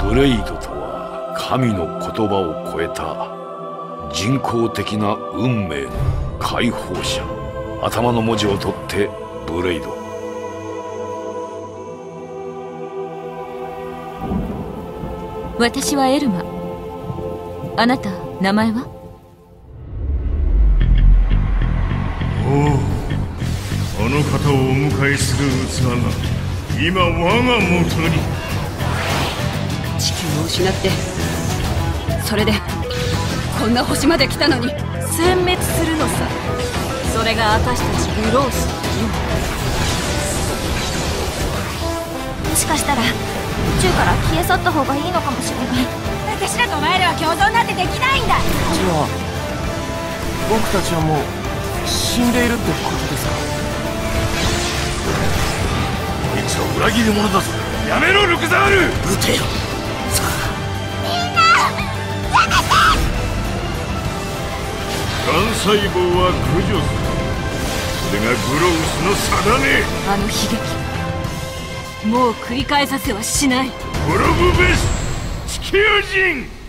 ブレイドとは神の言葉を超えた人工的な運命の解放者。頭の文字を取ってブレイド。 私はエルマ。あなた名前は？ おお、あの方をお迎えする器が今我が元に。 地球を失って、それでこんな星まで来たのに殲滅するのさ。それが私たちブロースの義務。 もしかしたら宇宙から消え去った方がいいのかもしれない。 私らとお前らは共存なんてできないんだ。 じゃあ僕たちはもう死んでいるってことですか？ こいつは裏切り者だぞ。やめろルクザール。 撃てよ。さあ幹細胞は駆除する。それがグロウスの定め。 あの悲劇もう繰り返させはしない。 滅ぶべし地球人。